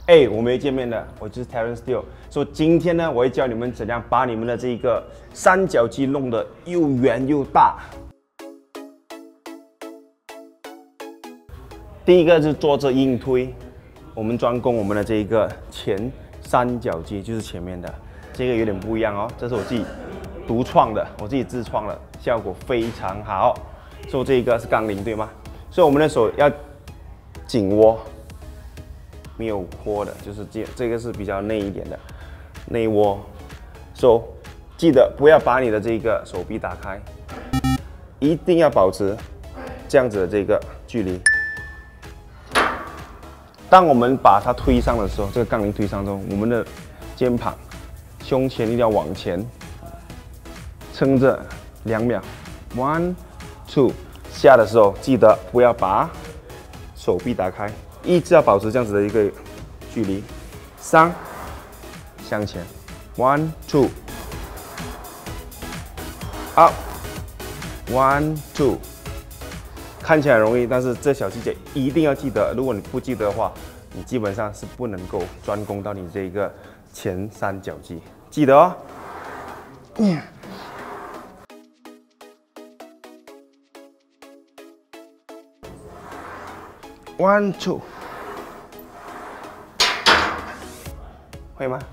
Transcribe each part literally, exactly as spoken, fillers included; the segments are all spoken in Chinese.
哎，我们又见面了，我就是 Terence Teo。所以今天呢，我会教你们怎样把你们的这个三角肌弄得又圆又大。第一个是坐着硬推，我们专攻我们的这一个前三角肌，就是前面的这个有点不一样哦，这是我自己独创的，我自己自创的，效果非常好。所以这一个是杠铃，对吗？所以我们的手要紧握。 没有窝的，就是这这个是比较内一点的内窝。手、so, 记得不要把你的这个手臂打开，一定要保持这样子的这个距离。当我们把它推上的时候，这个杠铃推上之后，我们的肩膀、胸前一定要往前，撑着两秒 ，one two， 下的时候记得不要把手臂打开。 一直要保持这样子的一个距离，三向前 ，one two， up one two， 看起来容易，但是这小细节一定要记得。如果你不记得的话，你基本上是不能够专攻到你这个前三角肌，记得哦。嗯 One two， 会吗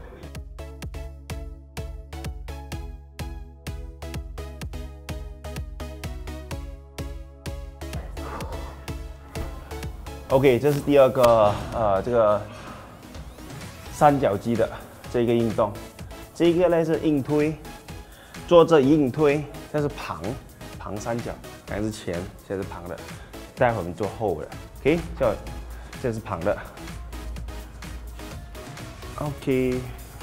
？OK， 这是第二个呃这个三角肌的这个运动。这个呢是硬推，坐着硬推，这是旁旁三角，刚才是前，现在是旁的。待会我们做后的。 OK， 这这是旁的。OK，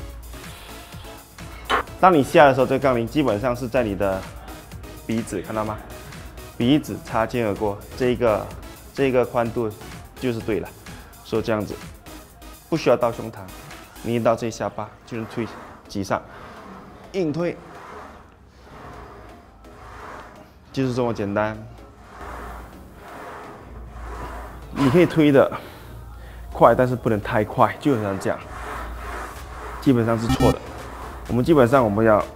当你下的时候，这个杠铃基本上是在你的鼻子，看到吗？鼻子擦肩而过，这个这个宽度就是对了。所以这样子，不需要到胸膛，你一到这下巴就能推挤上，硬推，就是这么简单。 你可以推的快，但是不能太快，就像这样，基本上是错的。我们基本上我们要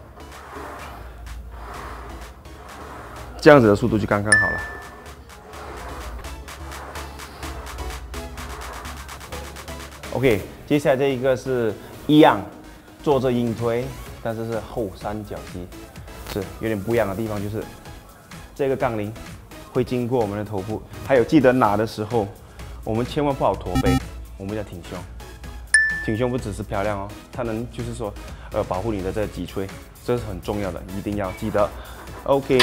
这样子的速度就刚刚好了。OK， 接下来这一个是一样，坐着硬推，但是是后三角肌，是有点不一样的地方，就是这个杠铃。 会经过我们的头部，还有记得拿的时候，我们千万不好驼背，我们要挺胸。挺胸不只是漂亮哦，它能就是说，呃，保护你的这个脊椎，这是很重要的，一定要记得。OK，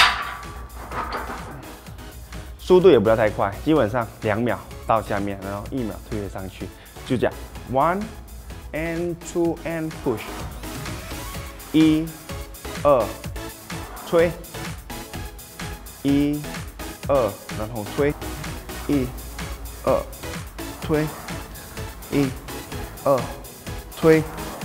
速度也不要太快，基本上两秒到下面，然后一秒推回上去，就这样。One and two and push， 一、二，推。 一、二，然后推，一、二，推，一、二，推。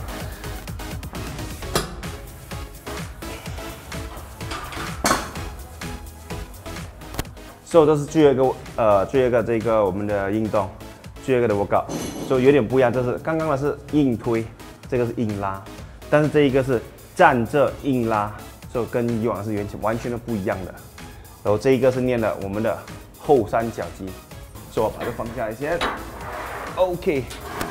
所以这是最后一个呃，最后一个这个我们的运动，最后一个的workout，所以有点不一样。这是刚刚的是硬推，这个是硬拉，但是这一个是站着硬拉，所以跟以往是完全完全的不一样的。 然后这一个是练了我们的后三角肌，所以我把它放下来先。OK，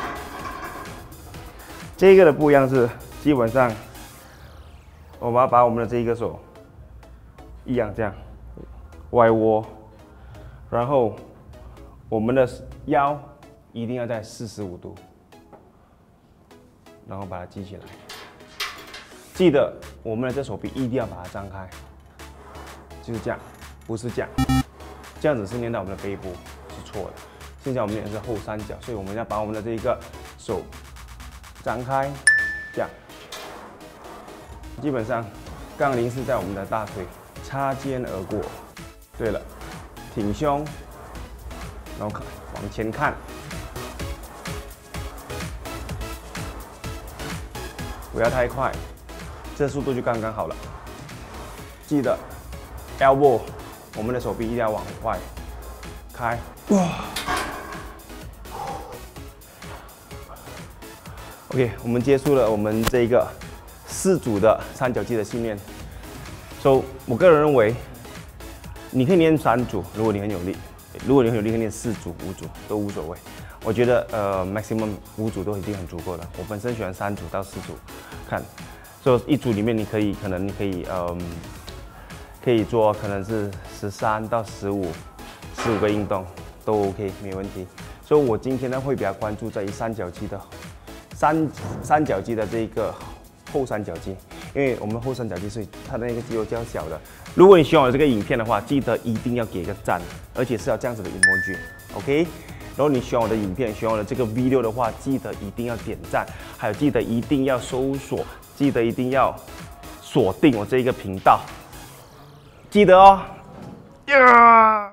这个的不一样是基本上，我们要把我们的这一个手一样这样歪窝，然后我们的腰一定要在四十五度，然后把它记起来。记得我们的这手臂一定要把它张开，就是这样。 不是这样，这样子是练到我们的背部是错的。现在我们练的是后三角，所以我们要把我们的这一个手张开，这样。基本上，杠铃是在我们的大腿擦肩而过。对了，挺胸，然后看往前看，不要太快，这速度就刚刚好了。记得 elbow。 我们的手臂一定要往外开，哇， OK， 我们结束了我们这个四组的三角肌的训练。So， 我个人认为，你可以练三组，如果你很有力；如果你很有力，可以练四组、五组都无所谓。我觉得呃 maximum 五组都已经很足够了。我本身喜欢三组到四组，看，所以一组里面你可以可能你可以嗯、呃、可以做可能是十三到十五、十五个运动都 OK 没问题。所以我今天呢会比较关注在于三角肌的三三角肌的这个后三角肌，因为我们后三角肌是它的那个肌肉较小的。如果你喜欢我这个影片的话，记得一定要给个赞，而且是要这样子的 emoji，OK？、OK？ 然后你喜欢我的影片，喜欢我的这个 video 的话，记得一定要点赞，还有记得一定要搜索，记得一定要锁定我这一个频道，记得哦。Yeah!